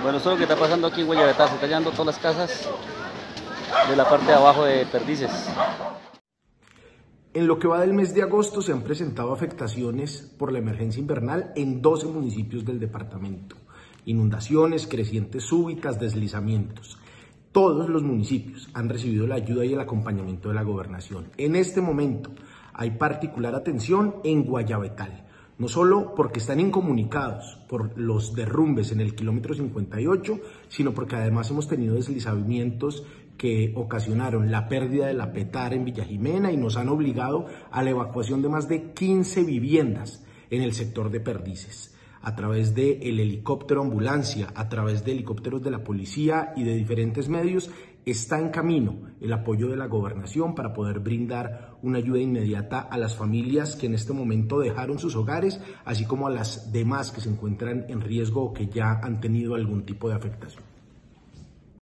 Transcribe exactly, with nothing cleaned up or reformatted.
Bueno, esto es lo que está pasando aquí en Guayabetal, se está llenando todas las casas de la parte de abajo de Perdices. En lo que va del mes de agosto se han presentado afectaciones por la emergencia invernal en doce municipios del departamento. Inundaciones, crecientes súbitas, deslizamientos. Todos los municipios han recibido la ayuda y el acompañamiento de la gobernación. En este momento hay particular atención en Guayabetal, no solo porque están incomunicados por los derrumbes en el kilómetro cincuenta y ocho, sino porque además hemos tenido deslizamientos que ocasionaron la pérdida de la Petare en Villa Jimena y nos han obligado a la evacuación de más de quince viviendas en el sector de Perdices, a través del helicóptero ambulancia, a través de helicópteros de la policía y de diferentes medios. Está en camino el apoyo de la gobernación para poder brindar una ayuda inmediata a las familias que en este momento dejaron sus hogares, así como a las demás que se encuentran en riesgo o que ya han tenido algún tipo de afectación.